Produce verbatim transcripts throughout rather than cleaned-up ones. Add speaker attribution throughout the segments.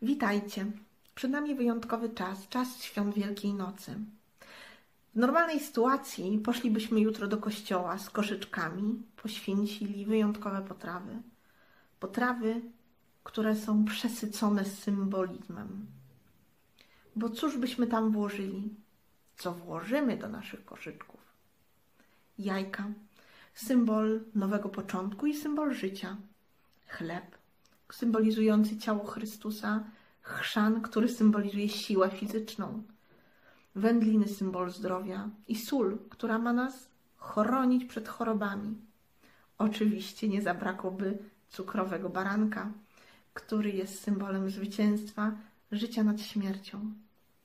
Speaker 1: Witajcie. Przed nami wyjątkowy czas, czas świąt Wielkiej Nocy. W normalnej sytuacji poszlibyśmy jutro do kościoła z koszyczkami, poświęcili wyjątkowe potrawy. Potrawy, które są przesycone symbolizmem. Bo cóż byśmy tam włożyli? Co włożymy do naszych koszyczków? Jajka, symbol nowego początku i symbol życia. Chleb, symbolizujący ciało Chrystusa, chrzan, który symbolizuje siłę fizyczną, wędliny, symbol zdrowia i sól, która ma nas chronić przed chorobami. Oczywiście nie zabrakłoby cukrowego baranka, który jest symbolem zwycięstwa, życia nad śmiercią.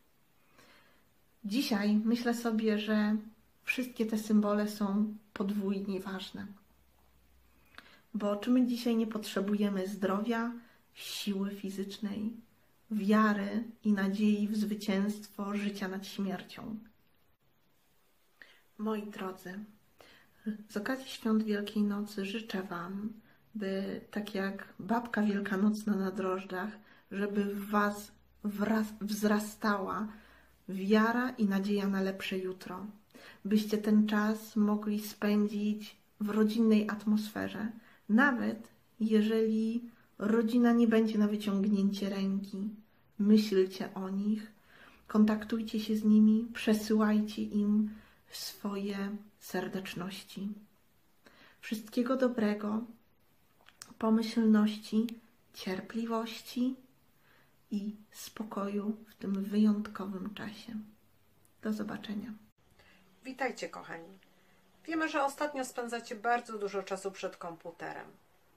Speaker 1: Dzisiaj myślę sobie, że wszystkie te symbole są podwójnie ważne. Bo czy my dzisiaj nie potrzebujemy zdrowia, siły fizycznej, wiary i nadziei w zwycięstwo życia nad śmiercią? Moi drodzy, z okazji Świąt Wielkiej Nocy życzę Wam, by tak jak babka wielkanocna na drożdżach, żeby w Was wraz, wzrastała wiara i nadzieja na lepsze jutro. Byście ten czas mogli spędzić w rodzinnej atmosferze, nawet jeżeli rodzina nie będzie na wyciągnięcie ręki. Myślcie o nich, kontaktujcie się z nimi, przesyłajcie im swoje serdeczności. Wszystkiego dobrego, pomyślności, cierpliwości i spokoju w tym wyjątkowym czasie. Do zobaczenia.
Speaker 2: Witajcie, kochani. Wiemy, że ostatnio spędzacie bardzo dużo czasu przed komputerem,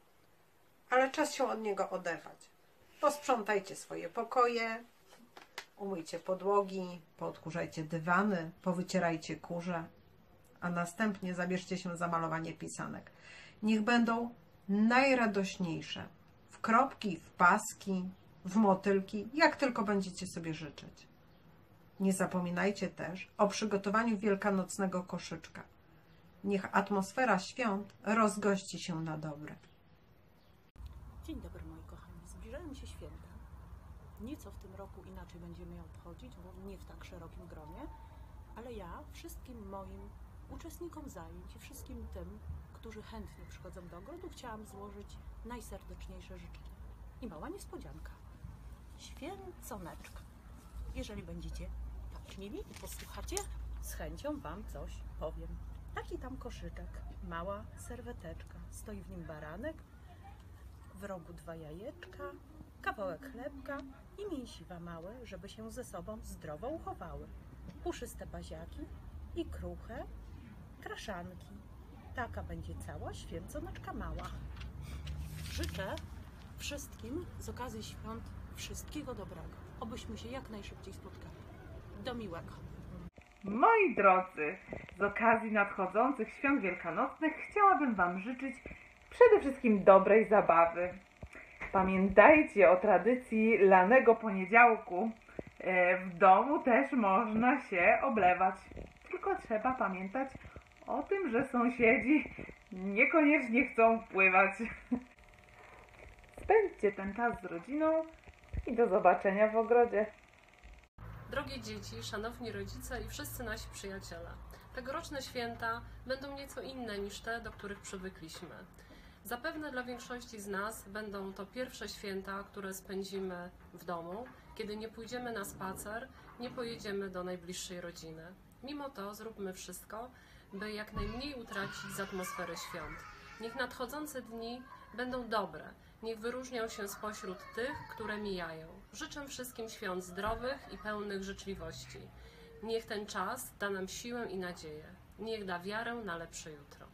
Speaker 2: ale czas się od niego oderwać. Posprzątajcie swoje pokoje, umyjcie podłogi, poodkurzajcie dywany, powycierajcie kurze, a następnie zabierzcie się za malowanie pisanek. Niech będą najradośniejsze, w kropki, w paski, w motylki, jak tylko będziecie sobie życzyć. Nie zapominajcie też o przygotowaniu wielkanocnego koszyczka. Niech atmosfera świąt rozgości się na dobre.
Speaker 3: Dzień dobry, moi kochani. Zbliżają się święta. Nieco w tym roku inaczej będziemy je obchodzić, bo nie w tak szerokim gronie, ale ja wszystkim moim uczestnikom zajęć i wszystkim tym, którzy chętnie przychodzą do ogrodu, chciałam złożyć najserdeczniejsze życzenia. I mała niespodzianka. Święconeczka. Jeżeli będziecie tak mili i posłuchacie, z chęcią Wam coś powiem. Taki tam koszyczek, mała serweteczka, stoi w nim baranek, w rogu dwa jajeczka, kawałek chlebka i mięsiwa małe, żeby się ze sobą zdrowo uchowały. Puszyste baziaki i kruche kraszanki. Taka będzie cała święconeczka mała. Życzę wszystkim z okazji świąt wszystkiego dobrego. Obyśmy się jak najszybciej spotkali. Do miłego.
Speaker 4: Moi drodzy, z okazji nadchodzących świąt wielkanocnych chciałabym Wam życzyć przede wszystkim dobrej zabawy. Pamiętajcie o tradycji lanego poniedziałku. W domu też można się oblewać. Tylko trzeba pamiętać o tym, że sąsiedzi niekoniecznie chcą pływać. Spędźcie ten czas z rodziną i do zobaczenia w ogrodzie.
Speaker 5: Drogie dzieci, szanowni rodzice i wszyscy nasi przyjaciele, tegoroczne święta będą nieco inne niż te, do których przywykliśmy. Zapewne dla większości z nas będą to pierwsze święta, które spędzimy w domu, kiedy nie pójdziemy na spacer, nie pojedziemy do najbliższej rodziny. Mimo to zróbmy wszystko, by jak najmniej utracić z atmosfery świąt. Niech nadchodzące dni będą dobre, niech wyróżnią się spośród tych, które mijają. Życzę wszystkim świąt zdrowych i pełnych życzliwości. Niech ten czas da nam siłę i nadzieję. Niech da wiarę na lepsze jutro.